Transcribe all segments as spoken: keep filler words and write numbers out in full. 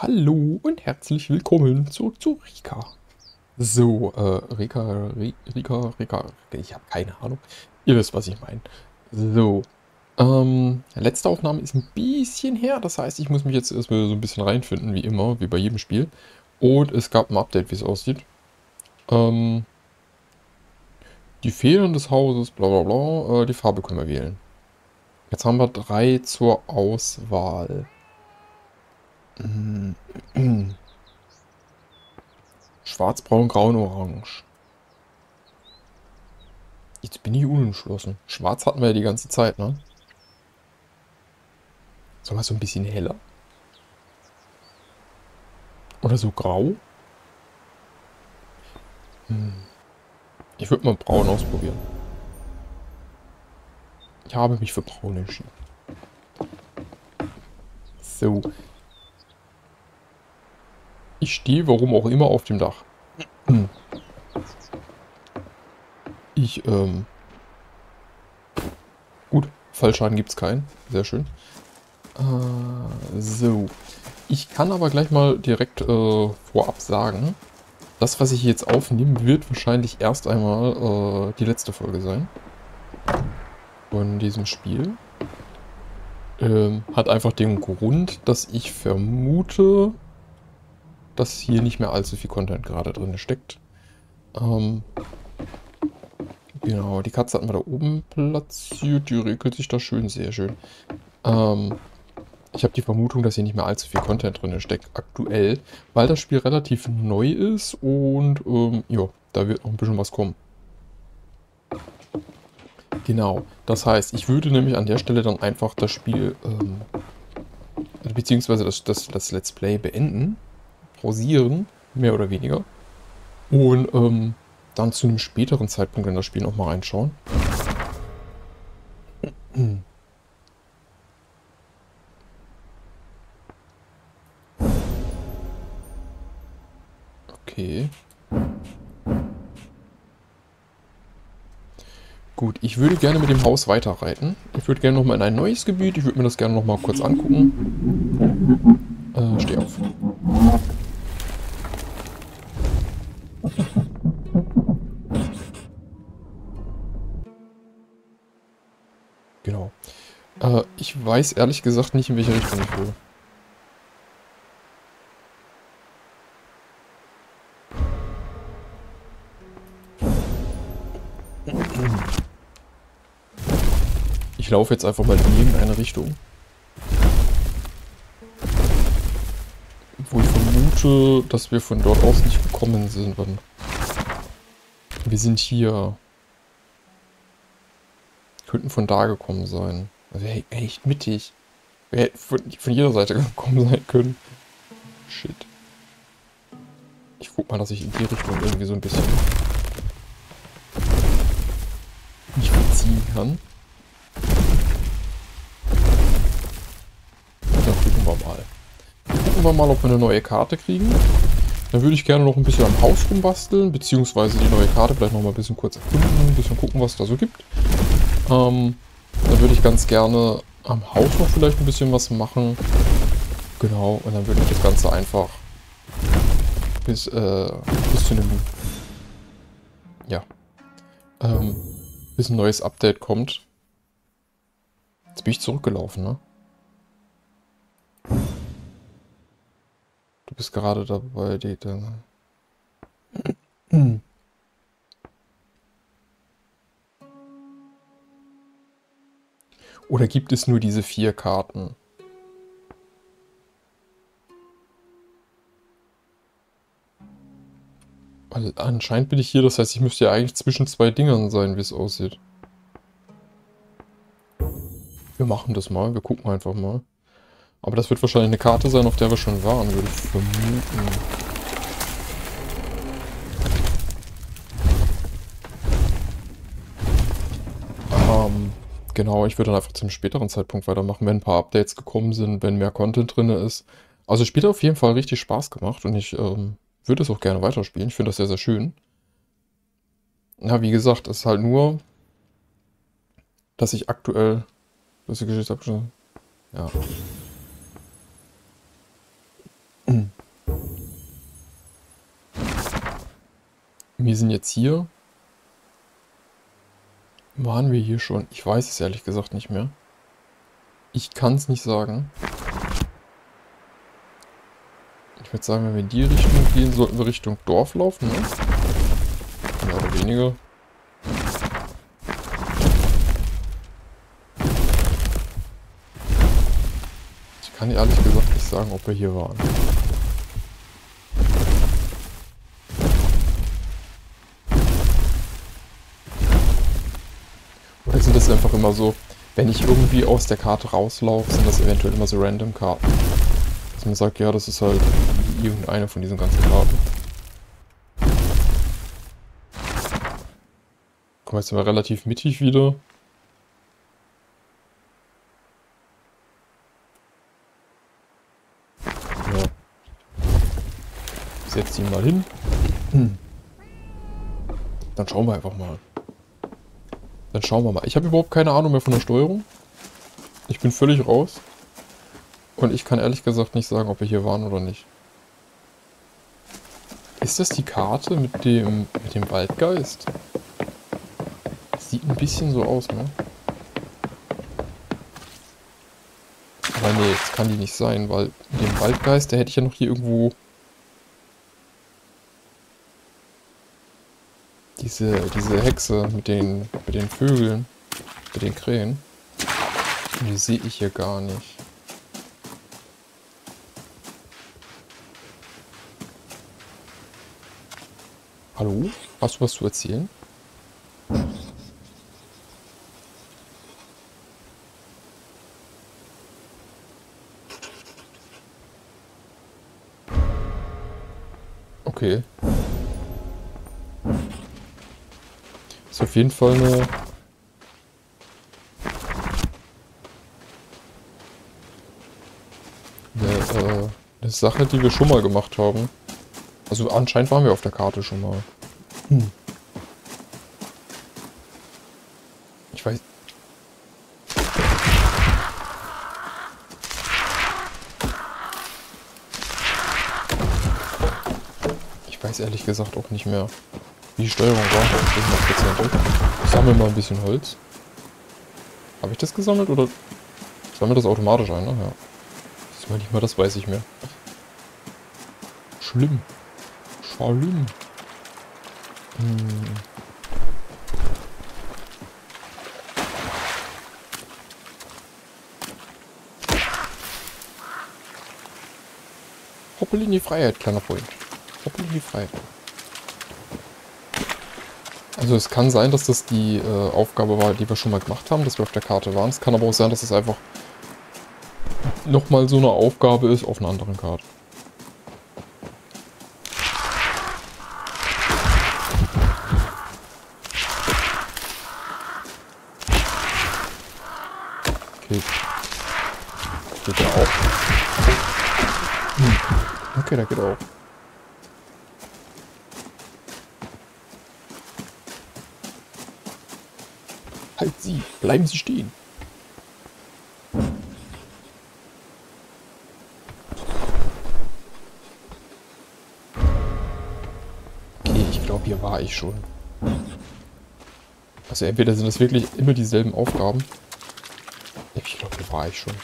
Hallo und herzlich willkommen zurück zu Rika. So, äh, Rika, Ri- Rika, Rika, ich habe keine Ahnung. Ihr wisst, was ich meine. So, ähm, letzte Aufnahme ist ein bisschen her, das heißt, ich muss mich jetzt erstmal so ein bisschen reinfinden, wie immer, wie bei jedem Spiel. Und es gab ein Update, wie es aussieht. Ähm, die Federn des Hauses, bla bla bla, äh, die Farbe können wir wählen. Jetzt haben wir drei zur Auswahl. Schwarz, Braun, Grau und Orange. Jetzt bin ich unentschlossen. Schwarz hatten wir ja die ganze Zeit, ne? Sollen wir so ein bisschen heller? Oder so grau? Hm. Ich würde mal braun ausprobieren. Ich habe mich für braun entschieden. So. Ich stehe, warum auch immer, auf dem Dach. Hm. Ich, ähm... Gut, Fallschaden gibt es keinen. Sehr schön. Äh, so. Ich kann aber gleich mal direkt äh, vorab sagen, das, was ich jetzt aufnehme, wird wahrscheinlich erst einmal äh, die letzte Folge sein. Von diesem Spiel. Ähm, hat einfach den Grund, dass ich vermute, dass hier nicht mehr allzu viel Content gerade drin steckt. Ähm, genau, die Katze hatten wir da oben platziert. Die regelt sich da schön, sehr schön. Ähm, ich habe die Vermutung, dass hier nicht mehr allzu viel Content drin steckt aktuell, weil das Spiel relativ neu ist und ähm, ja, da wird noch ein bisschen was kommen. Genau, das heißt, ich würde nämlich an der Stelle dann einfach das Spiel, ähm, beziehungsweise das, das, das Let's Play beenden, pausieren, mehr oder weniger. Und ähm, dann zu einem späteren Zeitpunkt in das Spiel nochmal reinschauen. Hm. Okay. Gut, ich würde gerne mit dem Haus weiterreiten. Ich würde gerne nochmal in ein neues Gebiet. Ich würde mir das gerne nochmal kurz angucken. Äh, steh auf. Genau. Äh, ich weiß ehrlich gesagt nicht, in welche Richtung ich will. Ich laufe jetzt einfach mal in irgendeine Richtung. Wo ich vermute, dass wir von dort aus nicht gekommen sind. Wir sind hier. Könnten von da gekommen sein. Also hey, echt mittig. Wir hätten von, von jeder Seite gekommen sein können. Shit. Ich guck mal, dass ich in die Richtung irgendwie so ein bisschen mich verziehen kann. Dann gucken wir mal. Gucken wir mal, ob wir eine neue Karte kriegen. Dann würde ich gerne noch ein bisschen am Haus rumbasteln, beziehungsweise die neue Karte vielleicht noch mal ein bisschen kurz erkunden, ein bisschen gucken, was es da so gibt. Ähm, dann würde ich ganz gerne am Haus noch vielleicht ein bisschen was machen. Genau, und dann würde ich das Ganze einfach bis, äh, bis zu einem, ja, ähm, bis ein neues Update kommt. Jetzt bin ich zurückgelaufen, ne? Du bist gerade dabei, die dann. Hm. Oder gibt es nur diese vier Karten? Weil anscheinend bin ich hier, das heißt, ich müsste ja eigentlich zwischen zwei Dingern sein, wie es aussieht. Wir machen das mal, wir gucken einfach mal. Aber das wird wahrscheinlich eine Karte sein, auf der wir schon waren, würde ich vermuten. Ähm, genau, ich würde dann einfach zum späteren Zeitpunkt weitermachen, wenn ein paar Updates gekommen sind, wenn mehr Content drin ist. Also es spielt auf jeden Fall richtig Spaß gemacht und ich ähm, würde es auch gerne weiterspielen. Ich finde das sehr, sehr schön. Ja, wie gesagt, es ist halt nur, dass ich aktuell... Das ist die Geschichte abgeschlossen. Ja. Wir sind jetzt hier. Waren wir hier schon? Ich weiß es ehrlich gesagt nicht mehr. Ich kann es nicht sagen. Ich würde sagen, wenn wir in die Richtung gehen, sollten wir Richtung Dorf laufen, ne? Mehr oder weniger. Ich kann ehrlich gesagt nicht sagen, ob wir hier waren. Oder sind das einfach immer so, wenn ich irgendwie aus der Karte rauslaufe, sind das eventuell immer so random Karten. Dass man sagt, ja, das ist halt irgendeine von diesen ganzen Karten. Kommen wir jetzt mal relativ mittig wieder. Ja. Setz ihn mal hin. Hm. Dann schauen wir einfach mal. Dann schauen wir mal. Ich habe überhaupt keine Ahnung mehr von der Steuerung. Ich bin völlig raus. Und ich kann ehrlich gesagt nicht sagen, ob wir hier waren oder nicht. Ist das die Karte mit dem, mit dem Waldgeist? Sieht ein bisschen so aus, ne? Aber nee, das kann die nicht sein, weil mit dem Waldgeist, der hätte ich ja noch hier irgendwo... Diese, diese Hexe mit den, mit den Vögeln, mit den Krähen. Die sehe ich hier gar nicht. Hallo? Hast du was zu erzählen? Okay. Ist auf jeden Fall eine... Eine, äh, eine Sache, die wir schon mal gemacht haben. Also anscheinend waren wir auf der Karte schon mal. Hm. Ich weiß... Ich weiß ehrlich gesagt auch nicht mehr, wie die Steuerung war. Ich sammle mal ein bisschen Holz. Habe ich das gesammelt oder sammelt das automatisch ein? Ne? Ja. Das war nicht mal, das weiß ich mehr. Schlimm. Schlimm. Hm. Hoppel in die Freiheit, kleiner Freund. Hoppel in die Freiheit. Also es kann sein, dass das die äh, Aufgabe war, die wir schon mal gemacht haben, dass wir auf der Karte waren. Es kann aber auch sein, dass es einfach nochmal so eine Aufgabe ist auf einer anderen Karte. Okay. Geht der auch. Hm. Okay, der geht auch. Halt Sie! Bleiben Sie stehen! Okay, ich glaube, hier war ich schon. Also entweder sind das wirklich immer dieselben Aufgaben. Ich glaube, hier war ich schon.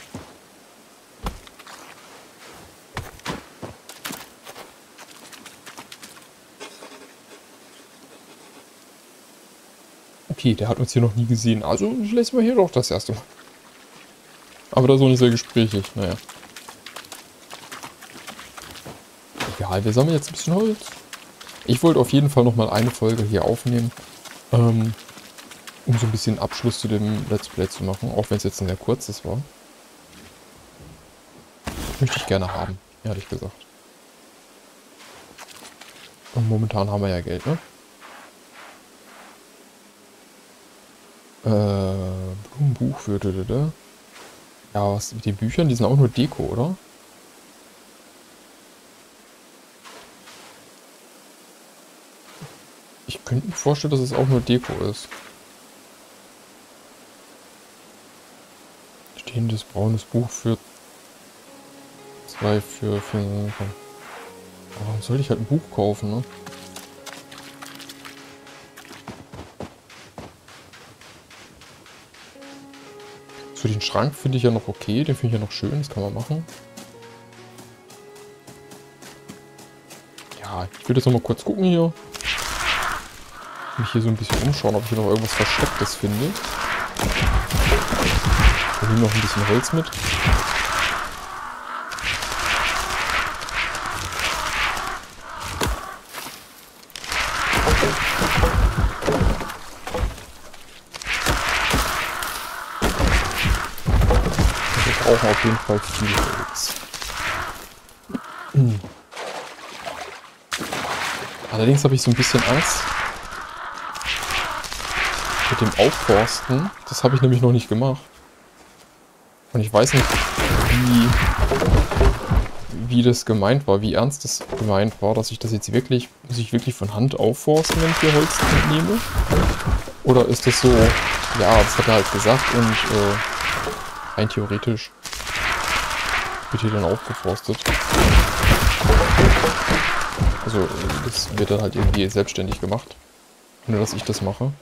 Okay, der hat uns hier noch nie gesehen. Also lässt wir hier doch das erste Mal. Aber das ist auch nicht sehr gesprächig. Naja. Egal, wir sammeln jetzt ein bisschen Holz. Ich wollte auf jeden Fall nochmal eine Folge hier aufnehmen. Ähm, um so ein bisschen Abschluss zu dem Let's Play zu machen. Auch wenn es jetzt ein sehr kurzes war. Möchte ich gerne haben, ehrlich gesagt. Und momentan haben wir ja Geld, ne? Äh, Blumenbuch für... Ja, was mit den Büchern? Die sind auch nur Deko, oder? Ich könnte mir vorstellen, dass es auch nur Deko ist. Stehendes braunes Buch für... Zwei für... für Warum soll ich halt ein Buch kaufen, ne? So, den Schrank finde ich ja noch okay. Den finde ich ja noch schön. Das kann man machen. Ja, ich will jetzt noch mal kurz gucken hier. Mich hier so ein bisschen umschauen, ob ich hier noch irgendwas Verstecktes finde. Ich nehme noch ein bisschen Holz mit. Wir brauchen auf jeden Fall viel Holz. Hm. Allerdings habe ich so ein bisschen Angst mit dem Aufforsten. Das habe ich nämlich noch nicht gemacht. Und ich weiß nicht, wie, wie das gemeint war, wie ernst das gemeint war, dass ich das jetzt wirklich, muss ich wirklich von Hand aufforsten, wenn ich hier Holz nehme? Oder ist das so, ja, das hat er halt gesagt und äh, rein theoretisch wird hier dann aufgeforstet. Also das wird dann halt irgendwie selbstständig gemacht, ohne dass ich das mache.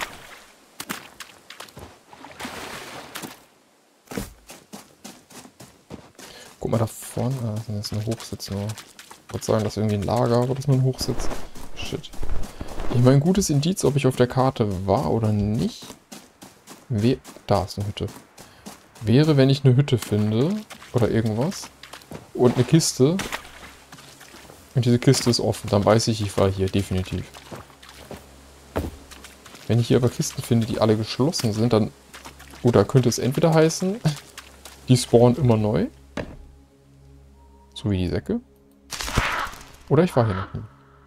Guck mal da vorne, ah, das ist ein Hochsitz nur. Ich wollte sagen, das ist irgendwie ein Lager, aber das ist nur ein Hochsitz. Shit. Ich meine, ein gutes Indiz, ob ich auf der Karte war oder nicht. We da ist eine Hütte. Wäre, wenn ich eine Hütte finde oder irgendwas und eine Kiste und diese Kiste ist offen, dann weiß ich, ich war hier, definitiv. Wenn ich hier aber Kisten finde, die alle geschlossen sind, dann, oder könnte es entweder heißen, die spawnen immer neu, so wie die Säcke, oder ich war hier noch nie.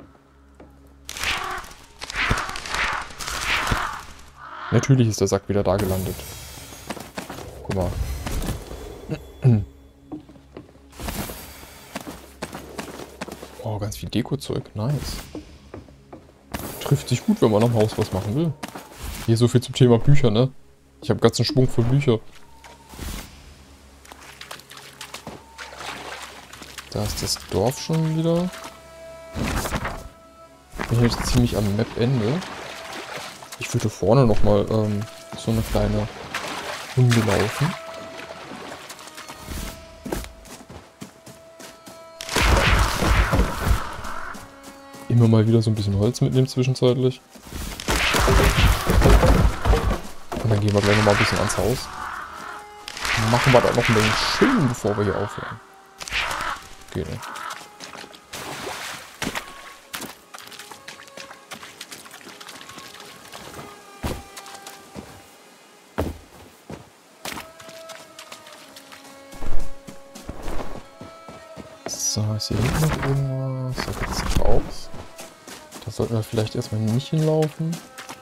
Natürlich ist der Sack wieder da gelandet. Guck mal. Oh, ganz viel Deko-Zeug. Nice. Trifft sich gut, wenn man am Haus was machen will. Hier so viel zum Thema Bücher, ne? Ich habe ganz einen Schwung von Büchern. Da ist das Dorf schon wieder. Ich bin jetzt ziemlich am Map-Ende. Ich würde vorne nochmal ähm, so eine kleine Runde laufen. Immer mal wieder so ein bisschen Holz mitnehmen zwischenzeitlich. Und dann gehen wir gleich nochmal ein bisschen ans Haus. Machen wir da noch ein wenig schön, bevor wir hier aufhören. Okay, ne? So, ist hier hinten noch irgendwas? Da geht's raus. Da sollten wir vielleicht erstmal nicht hinlaufen.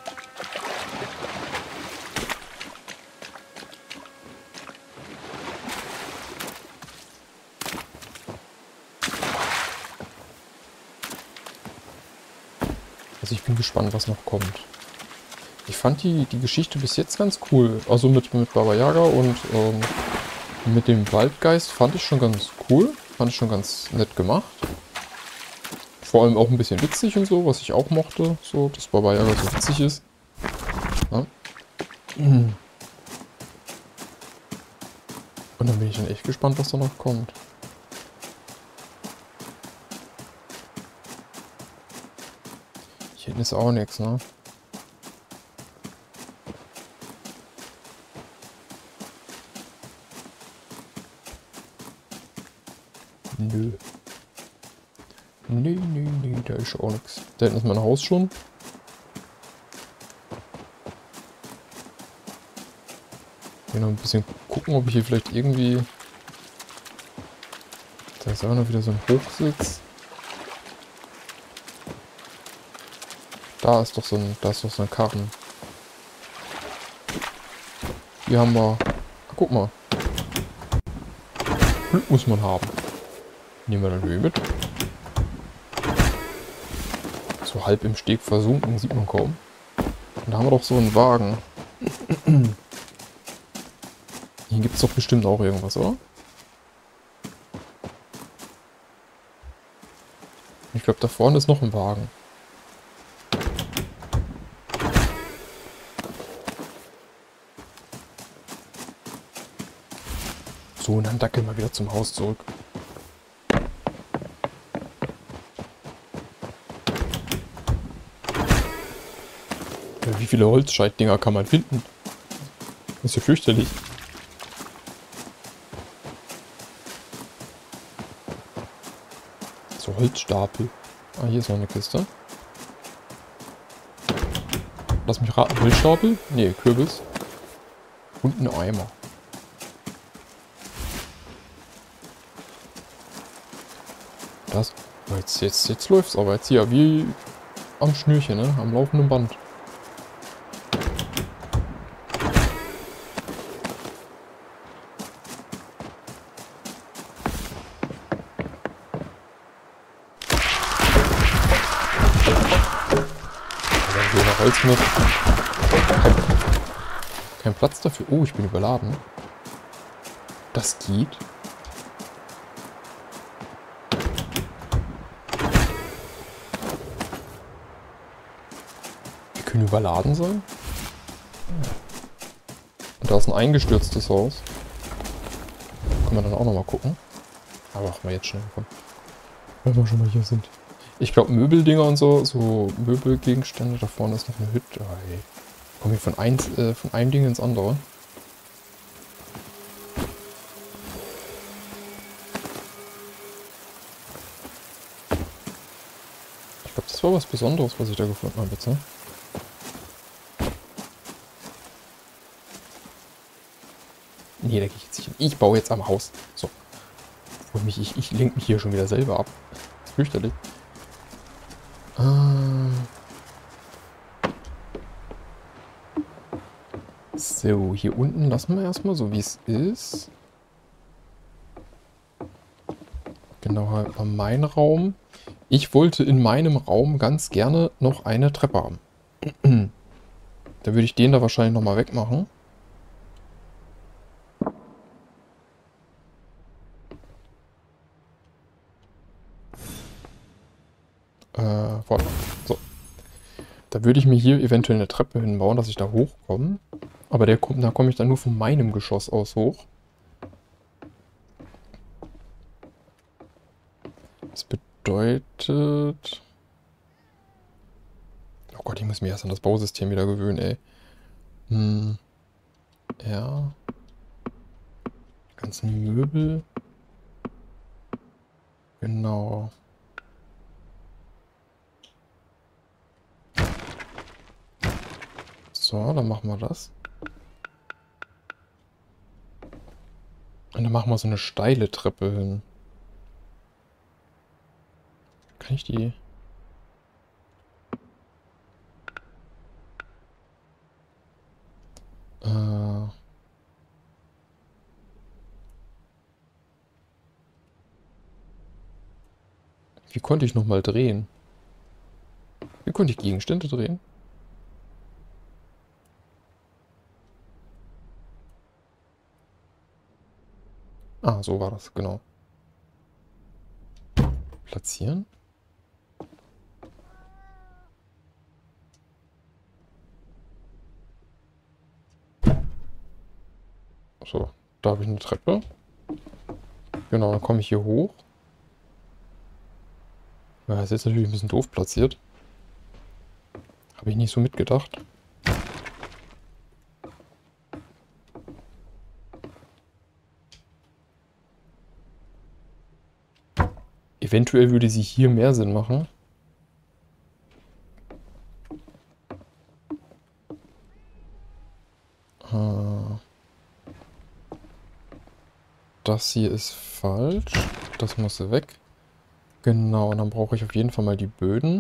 Also ich bin gespannt, was noch kommt. Ich fand die, die Geschichte bis jetzt ganz cool. Also mit, mit Baba Yaga und ähm, mit dem Waldgeist fand ich schon ganz cool. Fand ich schon ganz nett gemacht. Vor allem auch ein bisschen witzig und so, was ich auch mochte. So, dass Baba Yaga so witzig ist. Ja. Und dann bin ich dann echt gespannt, was da noch kommt. Hier hinten ist auch nichts, ne? Nö. Nö, nö, nö, da ist auch nichts. Da hinten ist mein Haus schon. Hier noch ein bisschen gucken, ob ich hier vielleicht irgendwie... Da ist auch noch wieder so ein Hochsitz. Da ist doch so ein, da ist doch so ein Karren. Hier haben wir... Ah, guck mal. Glück muss man haben. Nehmen wir dann Höhe mit. So halb im Steg versunken, sieht man kaum. Und da haben wir doch so einen Wagen. Hier gibt es doch bestimmt auch irgendwas, oder? Ich glaube, da vorne ist noch ein Wagen. so, und dann dackeln wir wieder zum Haus zurück. Ja, wie viele Holzscheitdinger kann man finden? Das ist ja fürchterlich. So Holzstapel. Ah, hier ist noch eine Kiste. Lass mich raten, Holzstapel? Nee, Kürbis. Und ein Eimer. Das. Jetzt, jetzt, jetzt läuft's aber jetzt hier wie am Schnürchen, ne? Am laufenden Band. Also nach Holz mit. Kein, kein Platz dafür. Oh, ich bin überladen. Das geht. Wir können überladen sein. Und da ist ein eingestürztes Haus. Können wir dann auch nochmal gucken. Aber machen wir jetzt schnell. Komm. Wenn wir schon mal hier sind. Ich glaube Möbeldinger und so, so Möbelgegenstände. Da vorne ist noch eine Hütte. Oh, hey. Kommen wir von, eins, äh, von einem Ding ins andere. Ich glaube, das war was Besonderes, was ich da gefunden habe, bitte. Nee, da gehe ich jetzt nicht hin. Ich baue jetzt am Haus. So. Und mich, ich, ich lenke mich hier schon wieder selber ab. Das ist fürchterlich. Ähm. So, hier unten lassen wir erstmal so, wie es ist. Genau, halt mal mein Raum. Ich wollte in meinem Raum ganz gerne noch eine Treppe haben. Da würde ich den da wahrscheinlich nochmal wegmachen. Äh, warte. So. Da würde ich mir hier eventuell eine Treppe hinbauen, dass ich da hochkomme. Aber der kommt, da komme ich dann nur von meinem Geschoss aus hoch. Das bedeutet... Oh Gott, ich muss mich erst an das Bausystem wieder gewöhnen, ey. Hm. Ja. Die ganzen Möbel. Genau. So, dann machen wir das. Und dann machen wir so eine steile Treppe hin. Kann ich die... Äh... Wie konnte ich nochmal drehen? Wie konnte ich Gegenstände drehen? Ah, so war das, genau. Platzieren. So, da habe ich eine Treppe. Genau, dann komme ich hier hoch. Ja, ist jetzt natürlich ein bisschen doof platziert. Habe ich nicht so mitgedacht. Eventuell würde sie hier mehr Sinn machen. Das hier ist falsch. Das muss weg. Genau, und dann brauche ich auf jeden Fall mal die Böden.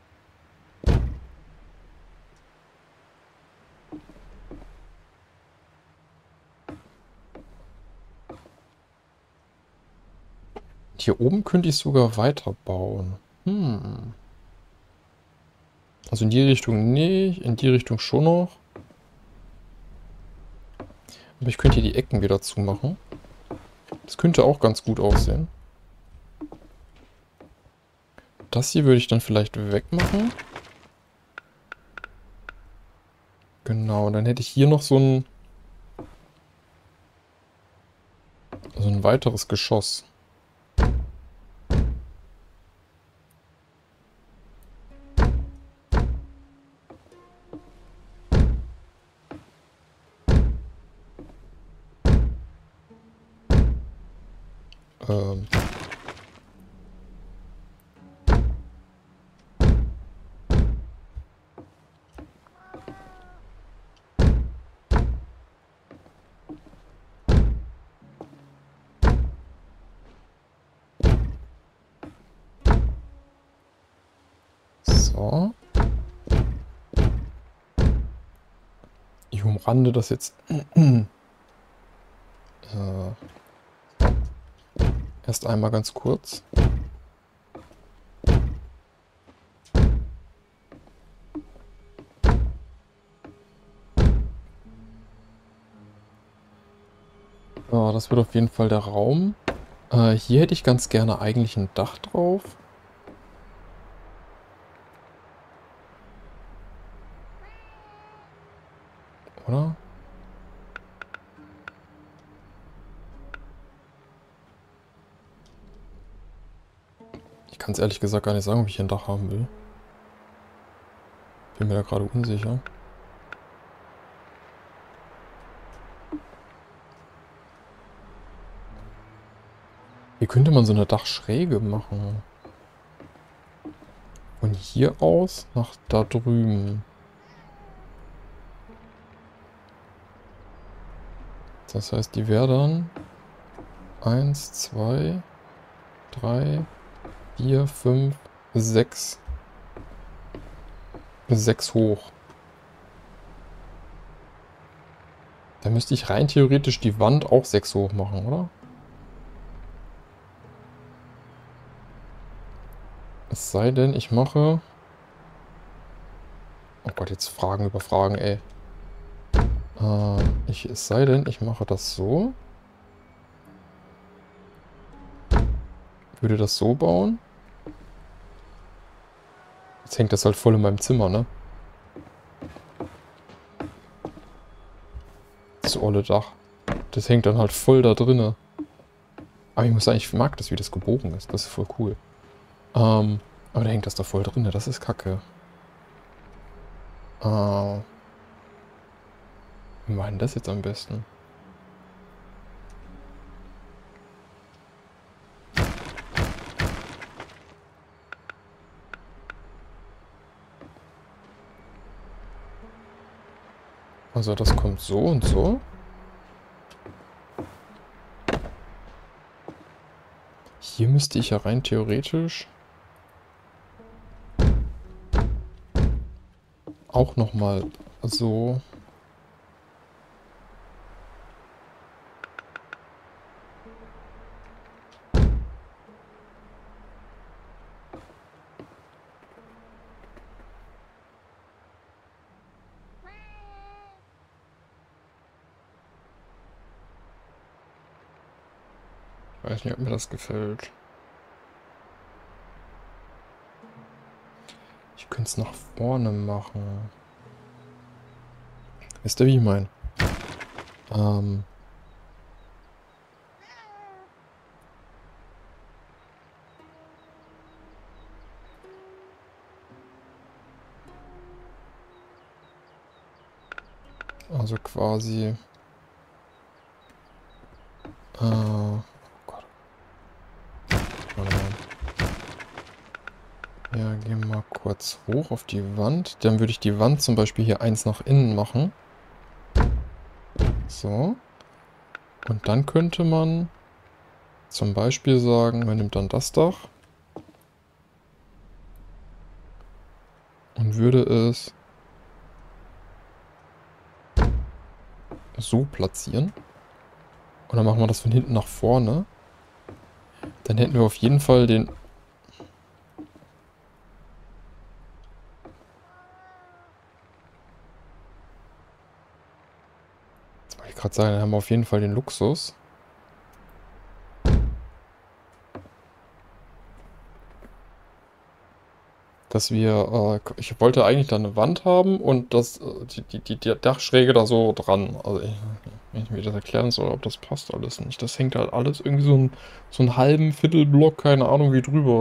Hier oben könnte ich sogar weiterbauen. Hm. Also in die Richtung nicht, in die Richtung schon noch. Aber ich könnte hier die Ecken wieder zumachen. Das könnte auch ganz gut aussehen. Das hier würde ich dann vielleicht wegmachen. Genau, dann hätte ich hier noch so ein weiteres Geschoss. Ähm. So. Ich umrande das jetzt. äh. Erst einmal ganz kurz. So, das wird auf jeden Fall der Raum. Äh, hier hätte ich ganz gerne eigentlich ein Dach drauf. Oder? Ich kann es ehrlich gesagt gar nicht sagen, ob ich hier ein Dach haben will. Bin mir da gerade unsicher. Hier könnte man so eine Dachschräge machen. Von hier aus nach da drüben. Das heißt, die wäre dann eins, zwei, drei, vier, fünf, sechs. sechs hoch. Da müsste ich rein theoretisch die Wand auch sechs hoch machen, oder? Es sei denn, ich mache... Oh Gott, jetzt Fragen über Fragen, ey. Äh, ich, es sei denn, ich mache das so. Würde das so bauen. Jetzt hängt das halt voll in meinem Zimmer, ne? Das olle Dach. Das hängt dann halt voll da drinne. Aber ich muss sagen, ich mag das, wie das gebogen ist. Das ist voll cool. Ähm, aber da hängt das da voll drinne. Das ist kacke. Äh, wie machen das jetzt am besten? Also das kommt so und so. Hier müsste ich ja rein theoretisch auch nochmal so... Ich weiß nicht, ob mir das gefällt. Ich könnte es nach vorne machen. Wisst ihr, wie ich meine? Ähm... Also quasi... Äh... Oh Gott. Warte mal. Ja, gehen wir mal kurz hoch auf die Wand. Dann würde ich die Wand zum Beispiel hier eins nach innen machen. So. Und dann könnte man zum Beispiel sagen, man nimmt dann das Dach und würde es so platzieren. Und dann machen wir das von hinten nach vorne. Dann hätten wir auf jeden Fall den... Jetzt wollte ich gerade sagen, dann haben wir auf jeden Fall den Luxus. Dass wir... Äh, ich wollte eigentlich da eine Wand haben und das, die, die, die Dachschräge da so dran. Also, wenn ich mir das erklären soll, ob das passt alles nicht. Das hängt halt alles irgendwie so, ein, so einen halben Viertelblock, keine Ahnung wie drüber.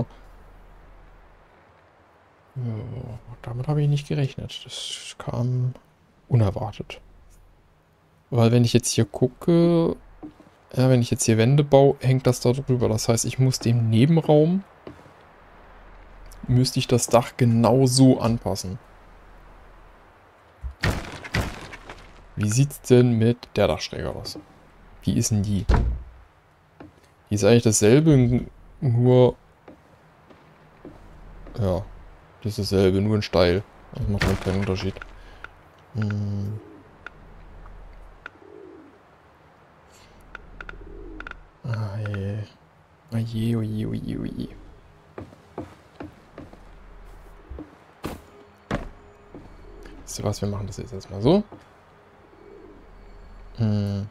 Ja, damit habe ich nicht gerechnet. Das kam unerwartet. Weil wenn ich jetzt hier gucke, ja, wenn ich jetzt hier Wände baue, hängt das da drüber. Das heißt, ich muss dem Nebenraum, müsste ich das Dach genau so anpassen. Wie sieht's denn mit der Dachschräge aus? Wie ist denn die? Die ist eigentlich dasselbe, nur... Ja, das ist dasselbe, nur in steil. Das macht halt keinen Unterschied. Hm. Ah, je. Ah, je, oje, oje, oje. Wisst ihr was, wir machen das jetzt erstmal so. Hm.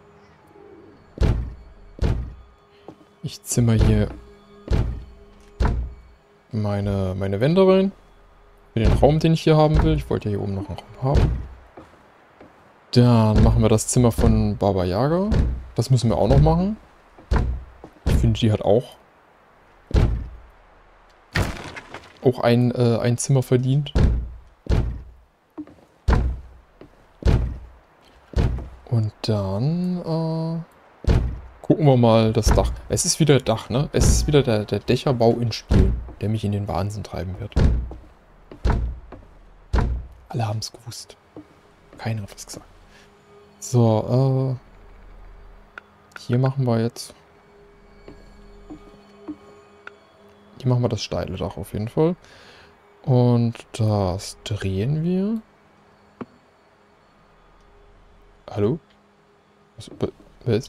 Ich zimmer hier meine, meine Wände rein. Für den Raum, den ich hier haben will. Ich wollte ja hier oben noch einen Raum haben. Dann machen wir das Zimmer von Baba Yaga. Das müssen wir auch noch machen. Ich finde, die hat auch auch ein, äh, ein Zimmer verdient. Und dann äh, gucken wir mal das Dach. Es ist wieder Dach, ne? Es ist wieder der, der Dächerbau in Spiel, der mich in den Wahnsinn treiben wird. Alle haben es gewusst. Keiner hat was gesagt. So, äh... hier machen wir jetzt... Hier machen wir das steile Dach auf jeden Fall. Und das drehen wir. Hallo? Was? Was?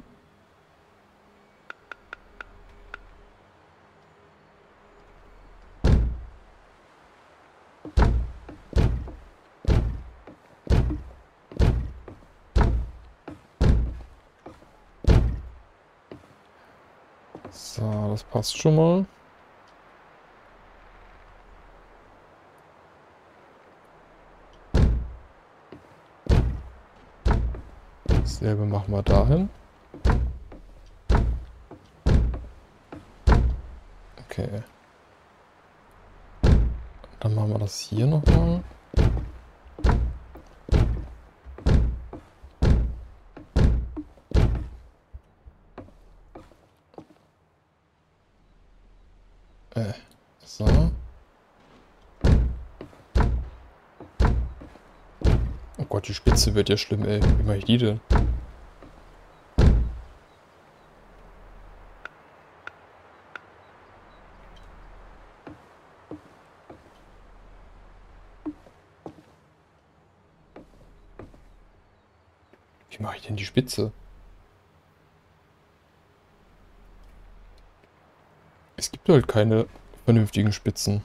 So, das passt schon mal. Dasselbe machen wir dahin. Okay. Dann machen wir das hier nochmal. Äh, so. Oh Gott, die Spitze wird ja schlimm, ey. Wie mache ich die denn? Wie mache ich denn die Spitze? Es gibt halt keine vernünftigen Spitzen.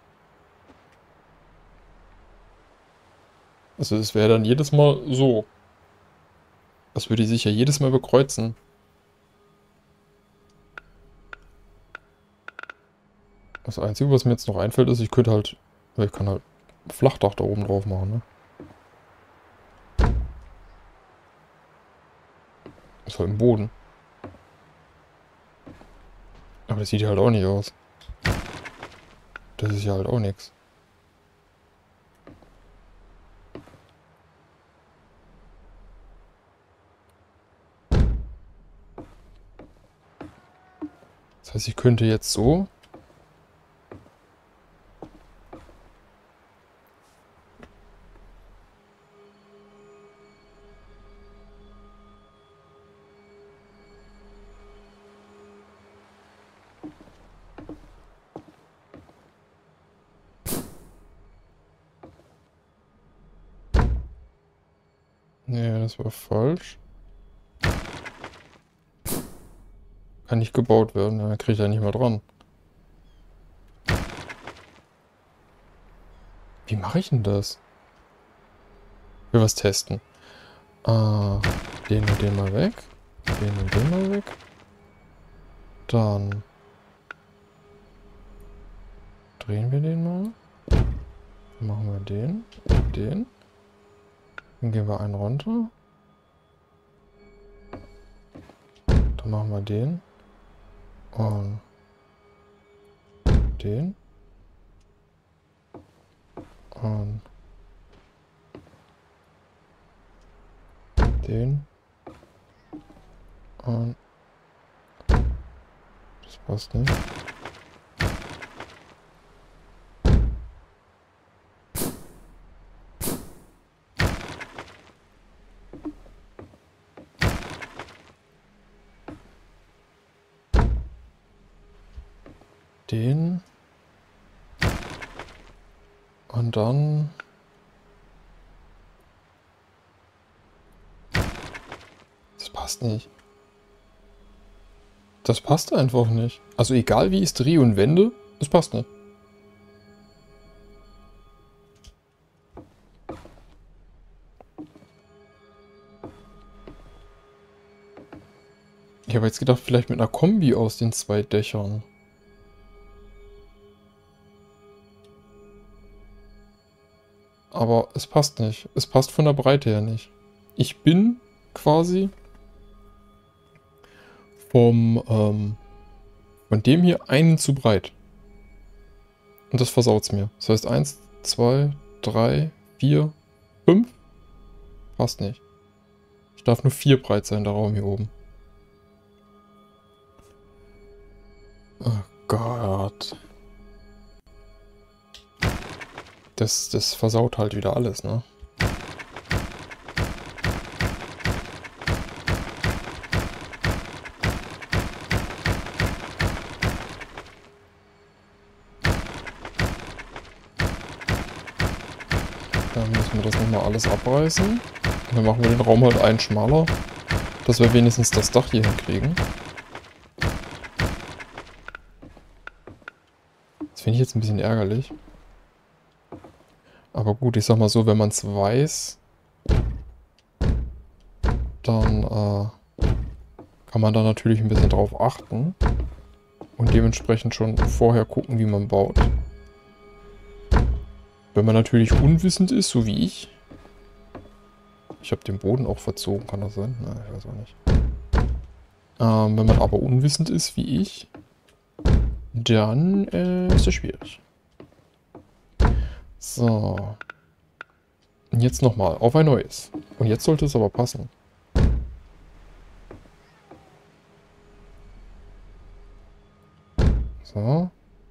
Also es wäre dann jedes Mal so. Das würde sich ja jedes Mal überkreuzen. Das Einzige, was mir jetzt noch einfällt, ist, ich könnte halt... Ich kann halt ein Flachdach da oben drauf machen, ne? Ist halt im Boden. Aber das sieht ja halt auch nicht aus. Das ist ja halt auch nichts. Das heißt, ich könnte jetzt so... Nee, das war falsch. Kann nicht gebaut werden, dann kriege ich da nicht mal dran. Wie mache ich denn das? Ich will was testen. Ah, den und den mal weg. Den und den mal weg. Dann drehen wir den mal. Dann machen wir den und den. Dann gehen wir einen runter. Dann machen wir den. Und den. Und den. Und das passt nicht. Den. Und dann... Das passt nicht. Das passt einfach nicht. Also egal wie ich es drehe und wende, das passt nicht. Ich habe jetzt gedacht, vielleicht mit einer Kombi aus den zwei Dächern. Aber es passt nicht. Es passt von der Breite her nicht. Ich bin quasi vom, ähm, von dem hier einen zu breit. Und das versaut es mir. Das heißt eins, zwei, drei, vier, fünf. Passt nicht. Ich darf nur vier breit sein, der Raum hier oben. Oh Gott. Das, das versaut halt wieder alles, ne? Dann müssen wir das nochmal alles abreißen. Und dann machen wir den Raum halt einen schmaler, dass wir wenigstens das Dach hier hinkriegen. Das finde ich jetzt ein bisschen ärgerlich. Aber gut, ich sag mal so, wenn man es weiß, dann äh, kann man da natürlich ein bisschen drauf achten. Und dementsprechend schon vorher gucken, wie man baut. Wenn man natürlich unwissend ist, so wie ich. Ich habe den Boden auch verzogen, kann das sein? Nein, ich weiß auch nicht. Ähm, wenn man aber unwissend ist, wie ich, dann äh, ist das schwierig. So. Und jetzt nochmal auf ein neues. Und jetzt sollte es aber passen. So.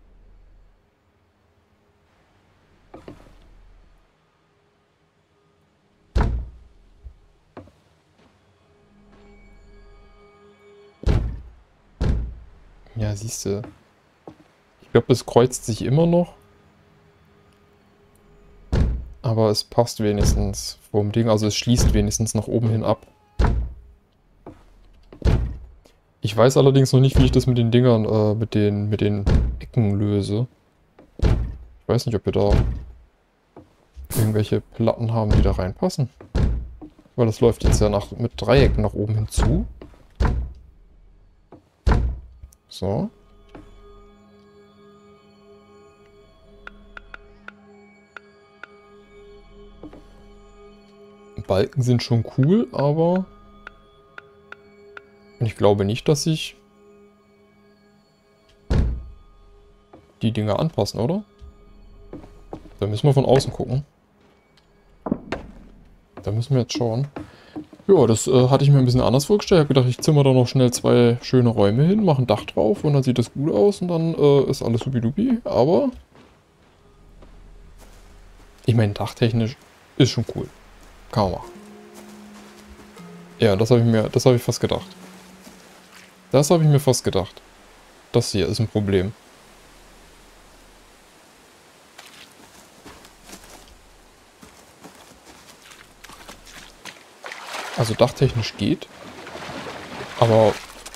Ja, siehst du. Ich glaube, es kreuzt sich immer noch. Aber es passt wenigstens vom Ding. Also es schließt wenigstens nach oben hin ab. Ich weiß allerdings noch nicht, wie ich das mit den Dingern, äh, mit den, mit den Ecken löse. Ich weiß nicht, ob wir da irgendwelche Platten haben, die da reinpassen. Weil das läuft jetzt ja nach, mit Dreiecken nach oben hinzu. So. Balken sind schon cool, aber ich glaube nicht, dass sich die Dinge anpassen, oder? Da müssen wir von außen gucken. Da müssen wir jetzt schauen. Ja, das äh, hatte ich mir ein bisschen anders vorgestellt. Ich habe gedacht, ich zimmer da noch schnell zwei schöne Räume hin, mache ein Dach drauf und dann sieht das gut aus und dann äh, ist alles supidupi. Aber ich meine, dachtechnisch ist schon cool. Kann man machen. Ja, das habe ich mir, das habe ich fast gedacht. Das habe ich mir fast gedacht. Das hier ist ein Problem. Also dachtechnisch geht. Aber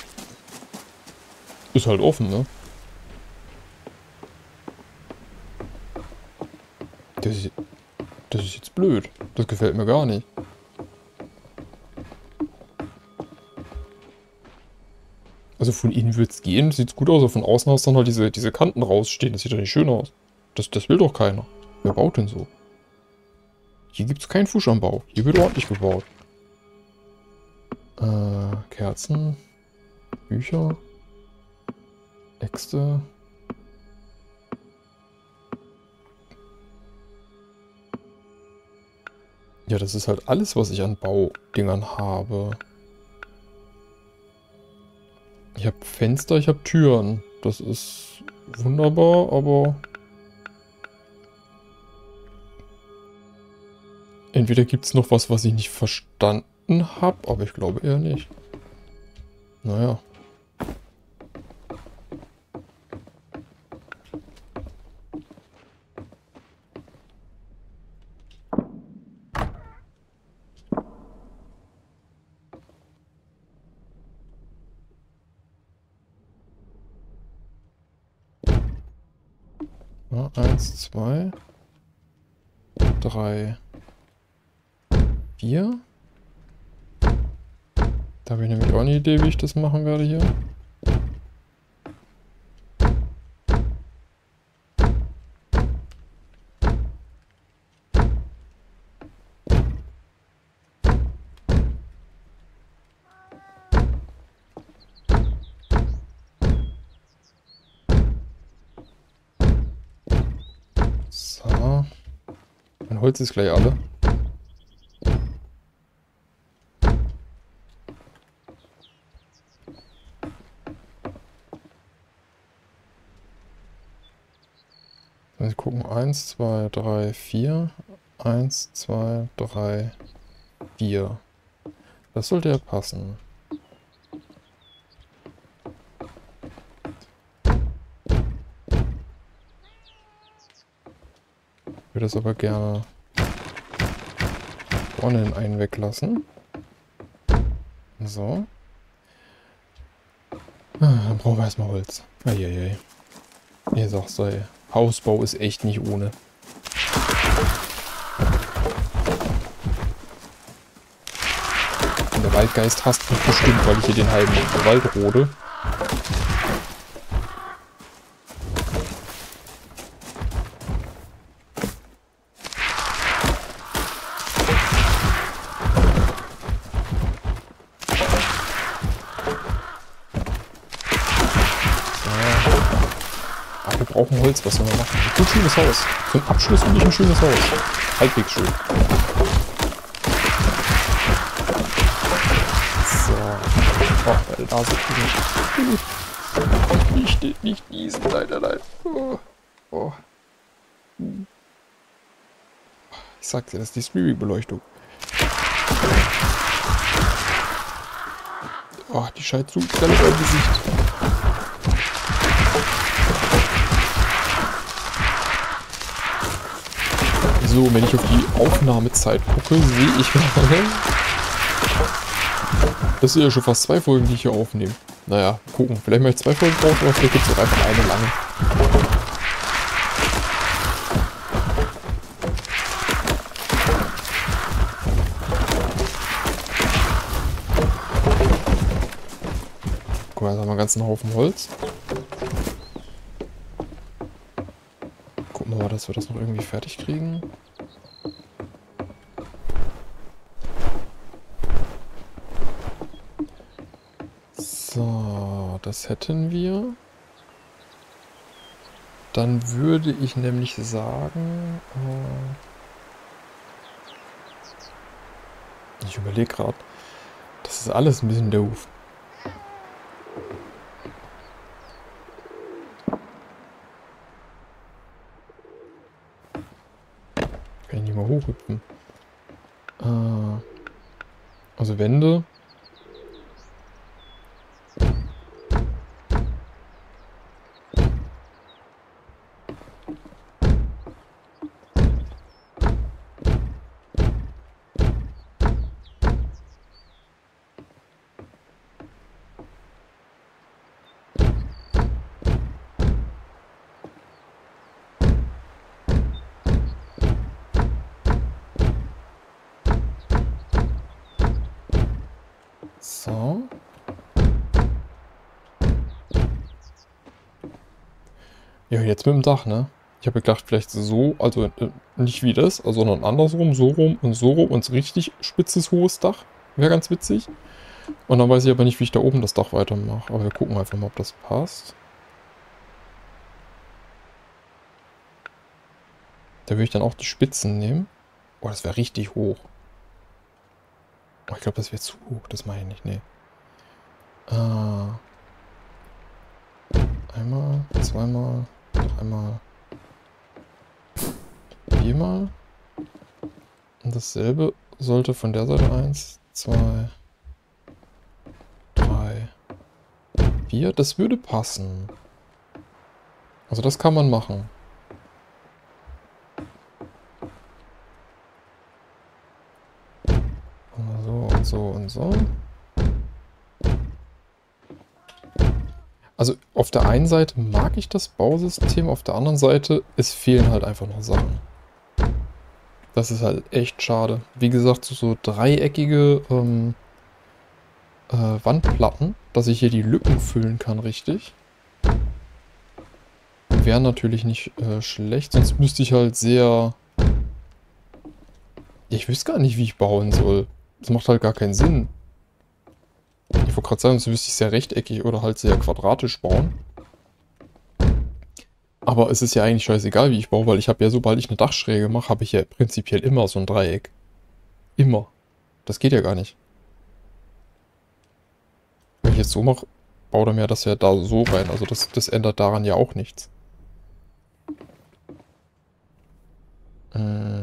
ist halt offen, ne? Das ist, das ist jetzt blöd. Das gefällt mir gar nicht. Also von innen wird es gehen, sieht gut aus, aber von außen hast du dann halt diese, diese Kanten rausstehen. Das sieht doch nicht schön aus. Das, das will doch keiner. Wer baut denn so? Hier gibt es keinen Fusch am Bau. Hier wird ordentlich gebaut. Äh, Kerzen. Bücher. Äxte. Ja, das ist halt alles, was ich an Baudingern habe. Ich habe Fenster, ich habe Türen. Das ist wunderbar, aber... Entweder gibt es noch was, was ich nicht verstanden habe, aber ich glaube eher nicht. Naja. Ja, eins, zwei, drei, vier. Da habe ich nämlich auch eine Idee, wie ich das machen werde hier. So. Mein Holz ist gleich alle. Wir gucken, eins, zwei, drei, vier. eins, zwei, drei, vier. Das sollte ja passen. Ich würde das aber gerne vorne den einen weglassen. So. Ah, dann brauchen wir erstmal Holz. Eieiei. Ich sag's sei. Hausbau ist echt nicht ohne. Und der Waldgeist hasst mich bestimmt, weil ich hier den halben Wald rode. Wir brauchen Holz, was sollen wir machen? Ein schönes Haus. Für den Abschluss finde ich ein schönes Haus. Halbwegs schön. So. Oh, weil da sind die nicht. Nicht, nicht niesen. Nein, nein, nein. Oh. Oh. Ich sagte, das ist die Streaming-Beleuchtung. Oh, die scheint zu ganz im Gesicht. So, wenn ich auf die Aufnahmezeit gucke, sehe ich gerade, das sind ja schon fast zwei Folgen, die ich hier aufnehme. Naja, gucken. Vielleicht möchte ich zwei Folgen brauchen, aber vielleicht gibt es auch einfach eine lange. Guck mal, jetzt haben wir einen ganzen Haufen Holz. Gucken wir mal, dass wir das noch irgendwie fertig kriegen. So, das hätten wir. Dann würde ich nämlich sagen... Äh ich überlege gerade. Das ist alles ein bisschen doof. Kann ich nicht mal hochhüpfen. Äh, also Wände. So. Ja, jetzt mit dem Dach, ne? Ich habe gedacht, vielleicht so, also äh, nicht wie das, sondern andersrum, so rum und so rum und so richtig spitzes, hohes Dach. Wäre ganz witzig. Und dann weiß ich aber nicht, wie ich da oben das Dach weitermache. Aber wir gucken einfach mal, ob das passt. Da würde ich dann auch die Spitzen nehmen. Oh, das wäre richtig hoch. Oh, ich glaube, das wäre zu hoch. Das mache ich nicht. Nee. Ah. Einmal, zweimal, dreimal, viermal. Und dasselbe sollte von der Seite eins, zwei, drei, vier. Das würde passen. Also das kann man machen. So und so und so. Also auf der einen Seite mag ich das Bausystem, auf der anderen Seite, es fehlen halt einfach noch Sachen. Das ist halt echt schade. Wie gesagt, so, so dreieckige ähm, äh, Wandplatten, dass ich hier die Lücken füllen kann, richtig. Wäre natürlich nicht äh, schlecht, sonst müsste ich halt sehr... Ja, ich wüsste gar nicht, wie ich bauen soll. Das macht halt gar keinen Sinn. Ich wollte gerade sagen, sonst müsste ich sehr rechteckig oder halt sehr quadratisch bauen. Aber es ist ja eigentlich scheißegal, wie ich baue, weil ich habe ja, sobald ich eine Dachschräge mache, habe ich ja prinzipiell immer so ein Dreieck. Immer. Das geht ja gar nicht. Wenn ich jetzt so mache, baut er mir das ja da so rein. Also das, das ändert daran ja auch nichts. Äh.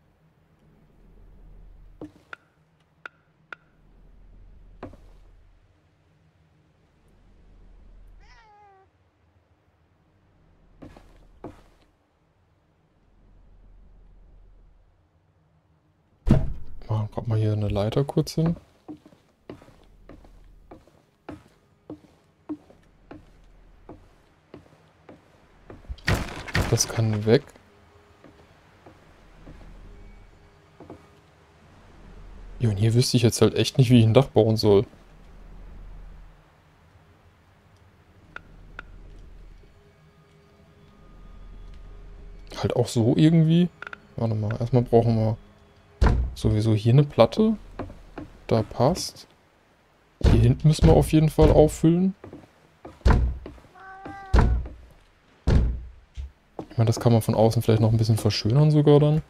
Machen wir gerade mal hier eine Leiter kurz hin. Das kann weg. Ja, und hier wüsste ich jetzt halt echt nicht, wie ich ein Dach bauen soll. Halt auch so irgendwie. Warte mal, erstmal brauchen wir sowieso hier eine Platte. Da passt. Hier hinten müssen wir auf jeden Fall auffüllen. Ich meine, das kann man von außen vielleicht noch ein bisschen verschönern sogar dann.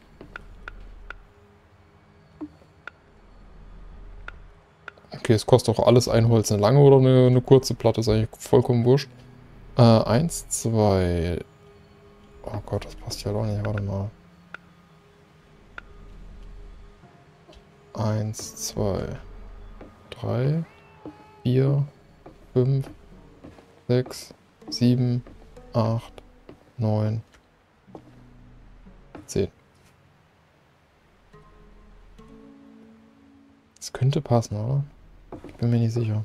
Okay, es kostet auch alles ein Holz, eine lange oder eine, eine kurze Platte, ist eigentlich vollkommen wurscht. Äh, eins, zwei... Oh Gott, das passt ja doch nicht, warte mal. Eins, zwei, drei, vier, fünf, sechs, sieben, acht, neun, zehn. Das könnte passen, oder? Ich bin mir nicht sicher.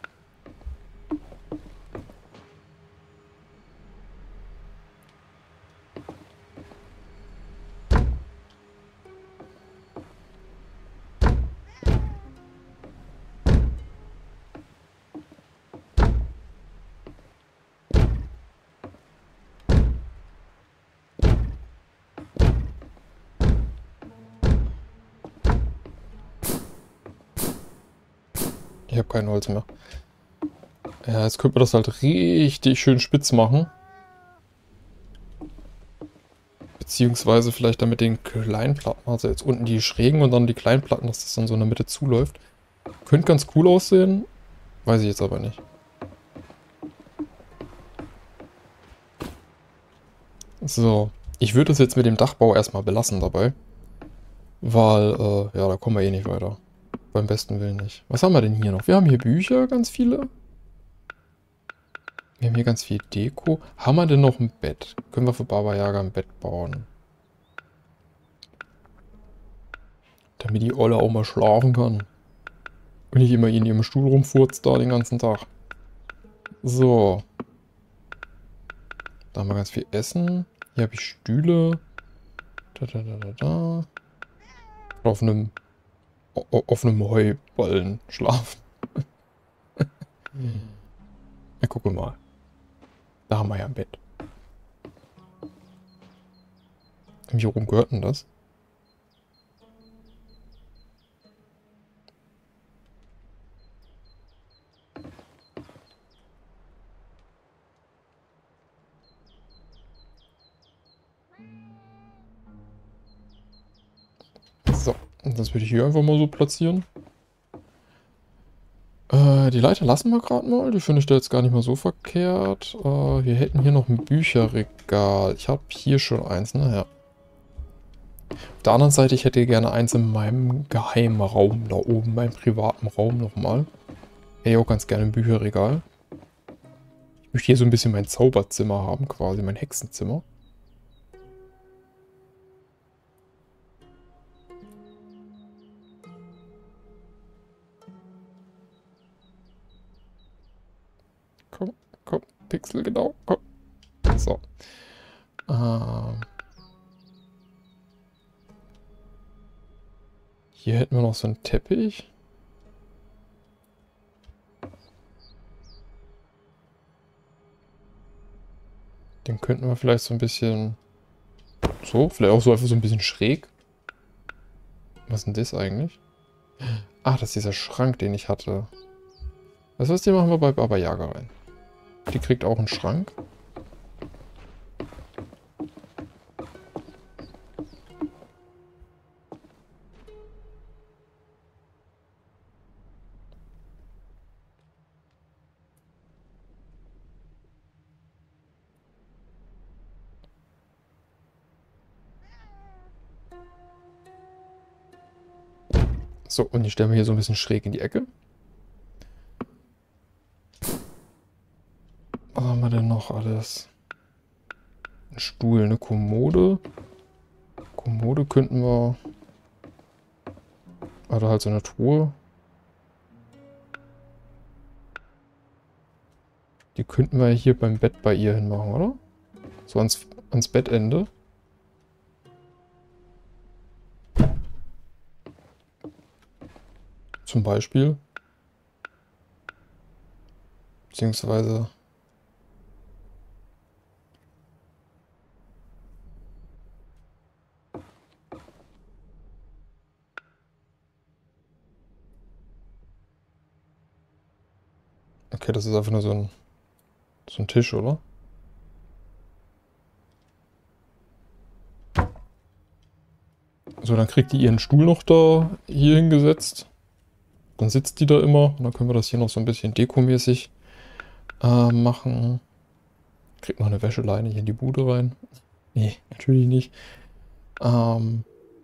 Ich habe kein Holz mehr. Ja, jetzt könnte man das halt richtig schön spitz machen. Beziehungsweise vielleicht dann mit den kleinen Platten, also jetzt unten die schrägen und dann die kleinen Platten, dass das dann so in der Mitte zuläuft. Könnte ganz cool aussehen, weiß ich jetzt aber nicht. So, ich würde es jetzt mit dem Dachbau erstmal belassen dabei. Weil, äh, ja, da kommen wir eh nicht weiter. Beim besten Willen nicht. Was haben wir denn hier noch? Wir haben hier Bücher, ganz viele. Wir haben hier ganz viel Deko. Haben wir denn noch ein Bett? Können wir für Baba Yaga ein Bett bauen? Damit die Olle auch mal schlafen kann. Und nicht immer in ihrem Stuhl rumfurzt da den ganzen Tag. So. Da haben wir ganz viel Essen. Hier habe ich Stühle. Da, da, da, da, da. Auf einem, auf einem Heuballen schlafen. Ja, gucke mal. Da haben wir ja ein Bett. Wie rum gehört denn das? Das würde ich hier einfach mal so platzieren. Äh, die Leiter lassen wir gerade mal. Die finde ich da jetzt gar nicht mal so verkehrt. Äh, wir hätten hier noch ein Bücherregal. Ich habe hier schon eins, ne? Ja. Auf der anderen Seite, ich hätte gerne eins in meinem geheimen Raum da oben, meinem privaten Raum nochmal. Hätte ich auch ganz gerne ein Bücherregal. Ich möchte hier so ein bisschen mein Zauberzimmer haben, quasi mein Hexenzimmer. Komm, komm, Pixel, genau, komm. So. Ähm. Hier hätten wir noch so einen Teppich. Den könnten wir vielleicht so ein bisschen... So, vielleicht auch so einfach so ein bisschen schräg. Was ist denn das eigentlich? Ach, das ist dieser Schrank, den ich hatte. Das heißt, den machen wir bei Baba Yaga rein. Die kriegt auch einen Schrank. So, und die stellen wir hier so ein bisschen schräg in die Ecke. Was haben wir denn noch alles? Ein Stuhl, eine Kommode. Kommode könnten wir... Oder halt so eine Truhe. Die könnten wir hier beim Bett bei ihr hinmachen, oder? So ans, ans Bettende. Zum Beispiel. Beziehungsweise... Okay, das ist einfach nur so ein, so ein Tisch, oder? So, dann kriegt die ihren Stuhl noch da hier hingesetzt. Dann sitzt die da immer. Und dann können wir das hier noch so ein bisschen dekomäßig äh, machen. Kriegt noch eine Wäscheleine hier in die Bude rein. Nee, natürlich nicht. Ähm...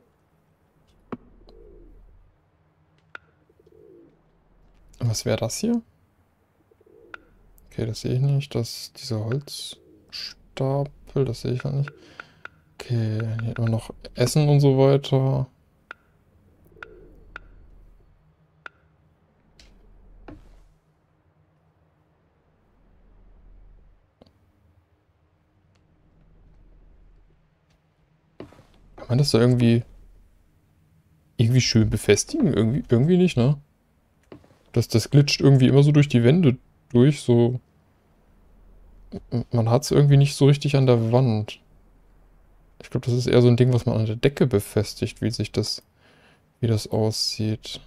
Was wäre das hier? Okay, das sehe ich nicht. Das dieser Holzstapel, das sehe ich halt nicht. Okay, hier haben wir noch Essen und so weiter. Kann man das da irgendwie irgendwie schön befestigen? Irgendwie, irgendwie nicht, ne? Das, das glitscht irgendwie immer so durch die Wände durch, so. Man hat es irgendwie nicht so richtig an der Wand. Ich glaube, das ist eher so ein Ding, was man an der Decke befestigt, wie sich das, wie das aussieht.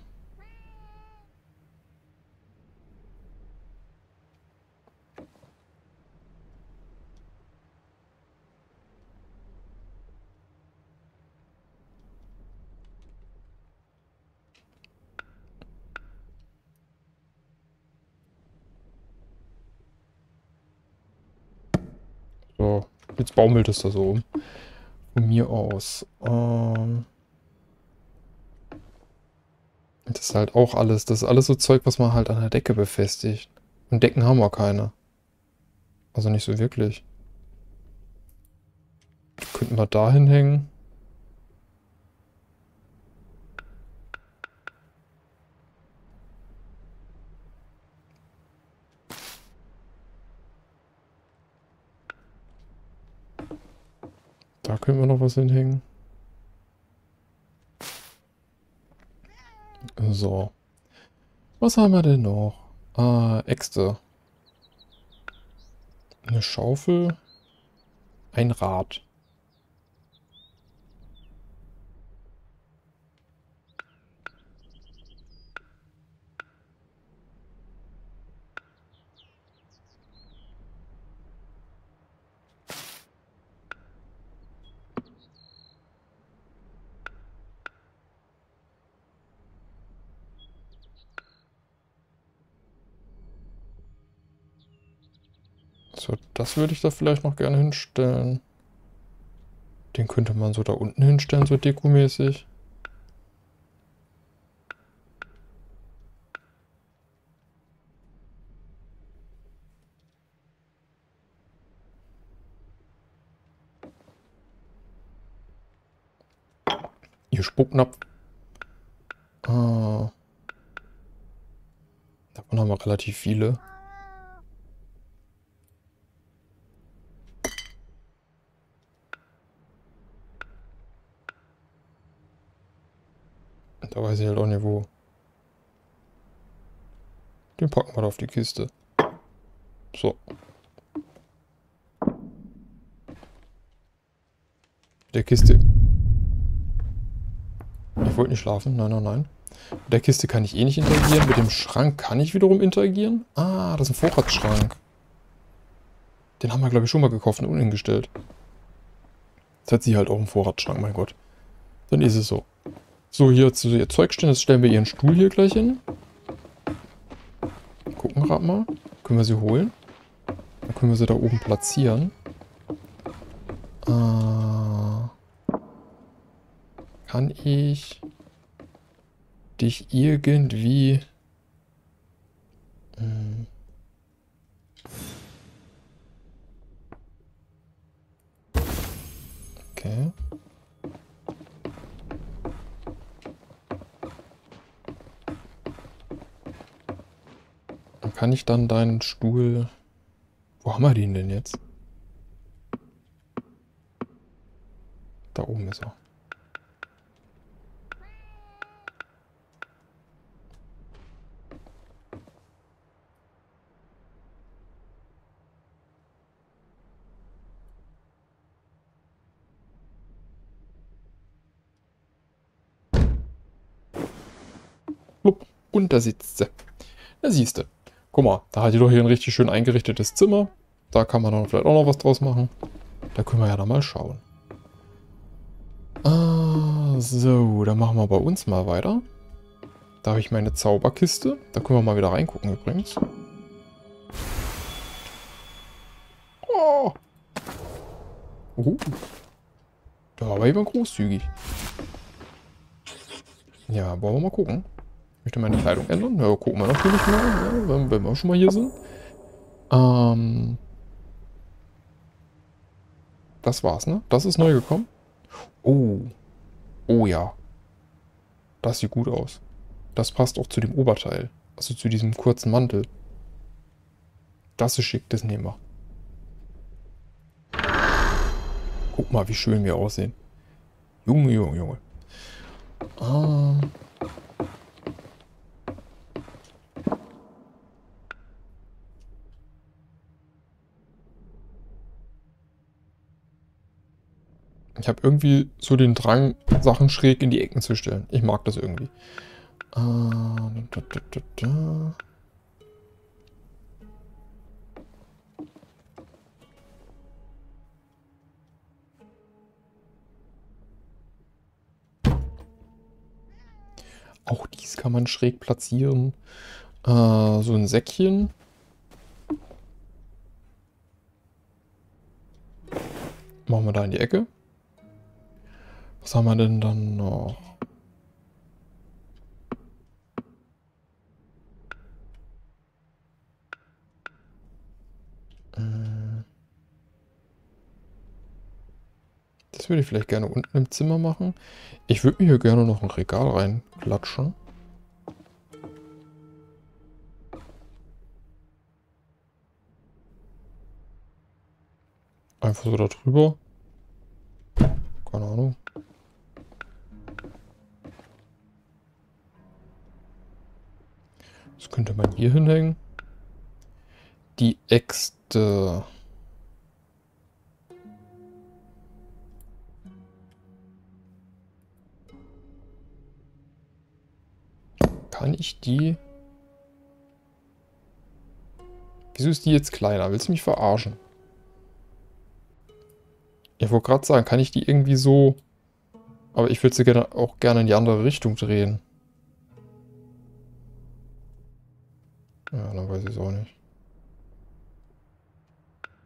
So, jetzt baumelt es da so um. Von mir aus. Ähm, das ist halt auch alles, das ist alles so Zeug, was man halt an der Decke befestigt. Und Decken haben wir keine. Also nicht so wirklich. Könnten wir da hinhängen. Da können wir noch was hinhängen. So. Was haben wir denn noch? Ah, Äxte. Eine Schaufel. Ein Rad. So, das würde ich da vielleicht noch gerne hinstellen. Den könnte man so da unten hinstellen, so dekomäßig. Ihr Spucknapf. Ah. Davon haben wir relativ viele. Da weiß ich halt auch nicht wo. Den packen wir da auf die Kiste. So. Mit der Kiste. Ich wollte nicht schlafen. Nein, nein, nein. Mit der Kiste kann ich eh nicht interagieren. Mit dem Schrank kann ich wiederum interagieren. Ah, das ist ein Vorratsschrank. Den haben wir, glaube ich, schon mal gekauft und unten gestellt. Jetzt hat sie halt auch einen Vorratsschrank, mein Gott. Dann ist es so. So, hier zu ihr Zeug stehen. Jetzt stellen wir ihren Stuhl hier gleich hin. Gucken gerade mal. Können wir sie holen? Dann können wir sie da oben platzieren. Äh, kann ich dich irgendwie... Hm. Okay. Dann kann ich dann deinen Stuhl... Wo haben wir den denn jetzt? Da oben ist er. Plupp. Und da sitzt sie. Da siehst du. Guck mal, da hat die doch hier ein richtig schön eingerichtetes Zimmer. Da kann man dann vielleicht auch noch was draus machen. Da können wir ja dann mal schauen. Ah, so, dann machen wir bei uns mal weiter. Da habe ich meine Zauberkiste. Da können wir mal wieder reingucken übrigens. Oh. Uh. Da war jemand großzügig. Ja, wollen wir mal gucken. Ich möchte meine Kleidung ändern. Ja, gucken wir natürlich mal, ja, wenn, wenn wir schon mal hier sind. Ähm... Das war's, ne? Das ist neu gekommen. Oh. Oh ja. Das sieht gut aus. Das passt auch zu dem Oberteil. Also zu diesem kurzen Mantel. Das ist schick, das nehmen wir. Guck mal, wie schön wir aussehen. Junge, Junge, Junge. Ähm. Ich habe irgendwie so den Drang, Sachen schräg in die Ecken zu stellen. Ich mag das irgendwie. Äh, da, da, da, da. Auch dies kann man schräg platzieren. Äh, so ein Säckchen. Machen wir da in die Ecke. Was haben wir denn dann noch? Das würde ich vielleicht gerne unten im Zimmer machen. Ich würde mir hier gerne noch ein Regal reinklatschen. Einfach so da drüber. Keine Ahnung. Das könnte man hier hinhängen. Die Äxte. Kann ich die... Wieso ist die jetzt kleiner? Willst du mich verarschen? Ich wollte gerade sagen, kann ich die irgendwie so... Aber ich würde sie gerne, auch gerne in die andere Richtung drehen. Ja, dann weiß ich es auch nicht.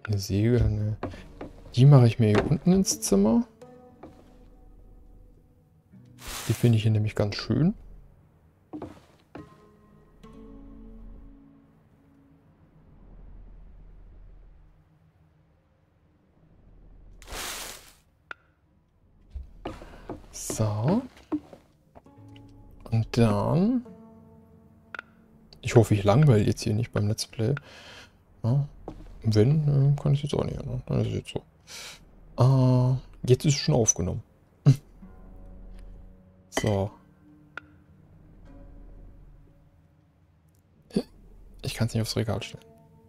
Eine Säge, ne. Die mache ich mir hier unten ins Zimmer. Die finde ich hier nämlich ganz schön. So. Und dann... Ich hoffe, ich langweile jetzt hier nicht beim Let's Play. Ja. Wenn, äh, kann ich es jetzt auch nicht ändern. Dann ist es jetzt so. Äh, jetzt ist es schon aufgenommen. So. Ich kann es nicht aufs Regal stellen.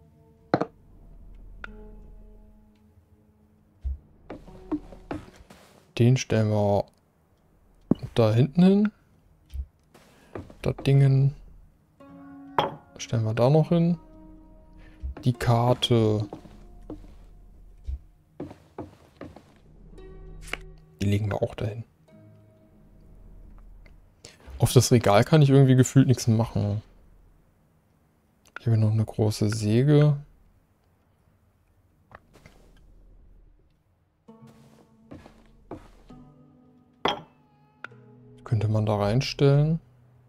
Den stellen wir da hinten hin. Das Dingen stellen wir da noch hin. Die Karte, die legen wir auch dahin. Auf das Regal kann ich irgendwie gefühlt nichts machen. Ich habe noch eine große Säge. Könnte man da reinstellen.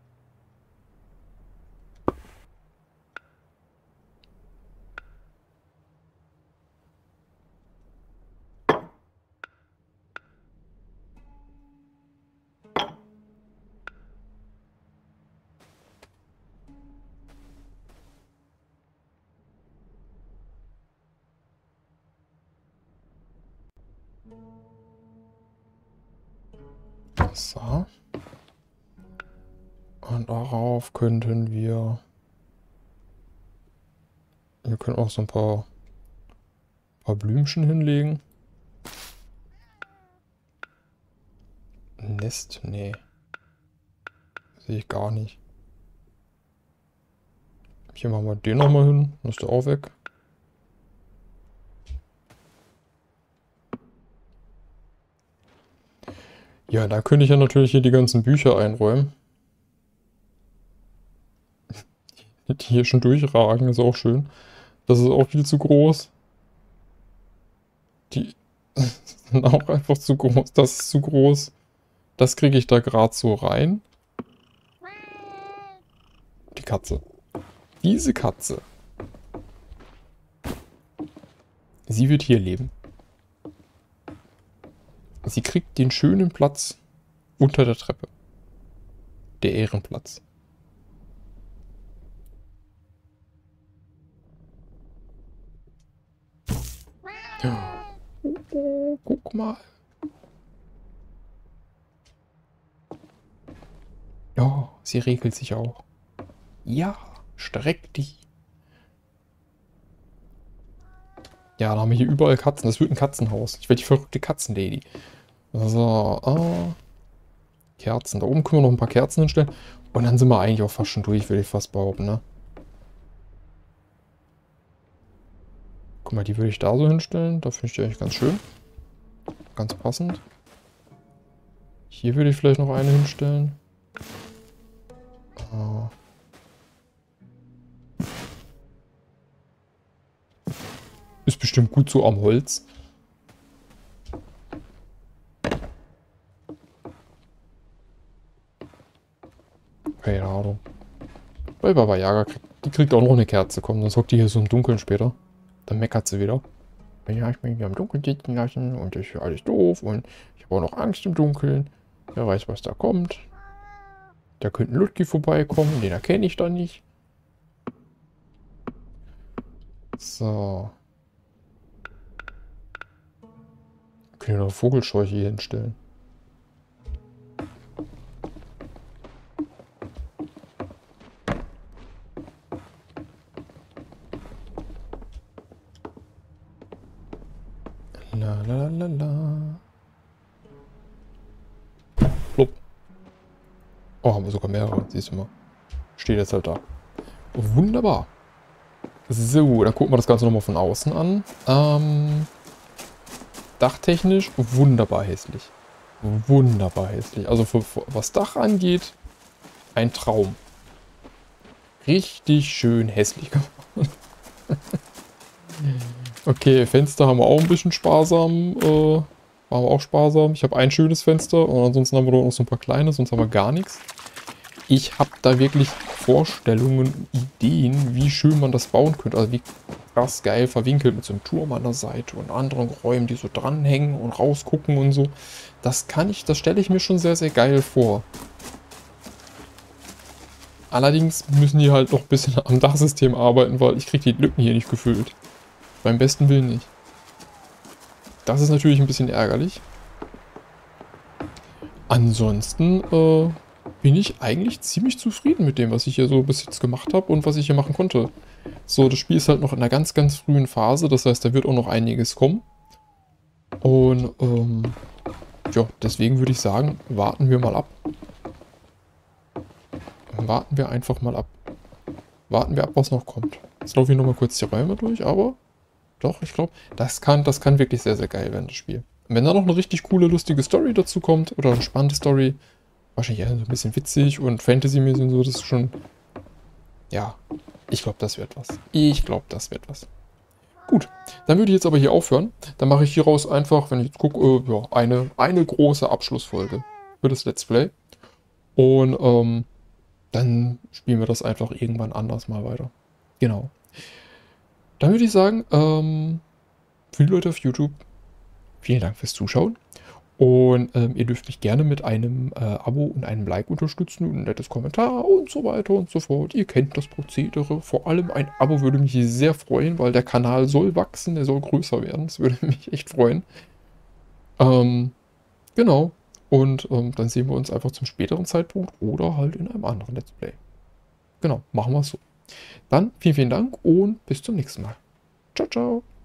So. Und darauf könnten wir... Wir können auch so ein paar, paar Blümchen hinlegen. Nest? Nee. Sehe ich gar nicht. Hier machen wir den nochmal hin. Dann ist der auch weg. Ja, da könnte ich ja natürlich hier die ganzen Bücher einräumen. Die hier schon durchragen, ist auch schön. Das ist auch viel zu groß. Die sind auch einfach zu groß. Das ist zu groß. Das kriege ich da gerade so rein. Die Katze. Diese Katze. Sie wird hier leben. Sie kriegt den schönen Platz unter der Treppe. Der Ehrenplatz. Oh, guck mal. Ja, sie regelt sich auch. Ja, streck dich. Ja, da haben wir hier überall Katzen. Das wird ein Katzenhaus. Ich werde die verrückte Katzenlady. So, ah. Kerzen. Da oben können wir noch ein paar Kerzen hinstellen. Und dann sind wir eigentlich auch fast schon durch, würde ich fast behaupten, ne? Guck mal, die würde ich da so hinstellen. Da finde ich die eigentlich ganz schön. Ganz passend. Hier würde ich vielleicht noch eine hinstellen. Ah. Ist bestimmt gut so am Holz. Keine Ahnung. Weil Baba Yaga kriegt, die kriegt auch noch eine Kerze. Komm, dann hockt die hier so im Dunkeln später. Dann meckert sie wieder. Ja, ich bin hier im Dunkeln sitzen lassen und das ist ja alles doof und ich habe auch noch Angst im Dunkeln. Wer weiß, was da kommt. Da könnte ein Ludki vorbeikommen, den erkenne ich dann nicht. So. Können wir noch Vogelscheuche hier hinstellen. La la la la. Plupp. Oh, haben wir sogar mehrere, siehst du mal. Steht jetzt halt da. Wunderbar. So, dann gucken wir das Ganze nochmal von außen an. Ähm, dachtechnisch wunderbar hässlich. Wunderbar hässlich. Also für, für, was Dach angeht, ein Traum. Richtig schön hässlich geworden. Okay, Fenster haben wir auch ein bisschen sparsam. Äh, waren wir auch sparsam. Ich habe ein schönes Fenster und ansonsten haben wir noch so ein paar kleine, sonst haben wir gar nichts. Ich habe da wirklich Vorstellungen, Ideen, wie schön man das bauen könnte. Also wie krass geil verwinkelt mit so einem Turm an der Seite und anderen Räumen, die so dranhängen und rausgucken und so. Das kann ich, das stelle ich mir schon sehr, sehr geil vor. Allerdings müssen die halt noch ein bisschen am Dachsystem arbeiten, weil ich kriege die Lücken hier nicht gefüllt. Beim besten Willen nicht. Das ist natürlich ein bisschen ärgerlich. Ansonsten äh, bin ich eigentlich ziemlich zufrieden mit dem, was ich hier so bis jetzt gemacht habe und was ich hier machen konnte. So, das Spiel ist halt noch in einer ganz, ganz frühen Phase. Das heißt, da wird auch noch einiges kommen. Und ähm, ja, deswegen würde ich sagen, warten wir mal ab. Warten wir einfach mal ab. Warten wir ab, was noch kommt. Jetzt laufe ich nochmal kurz die Räume durch, aber doch, ich glaube, das kann, das kann wirklich sehr, sehr geil werden, das Spiel. Und wenn da noch eine richtig coole, lustige Story dazu kommt, oder eine spannende Story, wahrscheinlich eher so ein bisschen witzig und Fantasy-mäßig und so, das ist schon, ja, ich glaube, das wird was. Ich glaube, das wird was. Gut, dann würde ich jetzt aber hier aufhören. Dann mache ich hieraus einfach, wenn ich jetzt gucke, äh, ja, eine, eine große Abschlussfolge für das Let's Play. Und ähm, dann spielen wir das einfach irgendwann anders mal weiter. Genau. Dann würde ich sagen, ähm, für die Leute auf YouTube, vielen Dank fürs Zuschauen. Und ähm, ihr dürft mich gerne mit einem äh, Abo und einem Like unterstützen und ein nettes Kommentar und so weiter und so fort. Ihr kennt das Prozedere. Vor allem ein Abo würde mich sehr freuen, weil der Kanal soll wachsen, der soll größer werden. Das würde mich echt freuen. Ähm, genau. Und ähm, dann sehen wir uns einfach zum späteren Zeitpunkt oder halt in einem anderen Let's Play. Genau, machen wir es so. Dann vielen, vielen Dank und bis zum nächsten Mal. Ciao, ciao.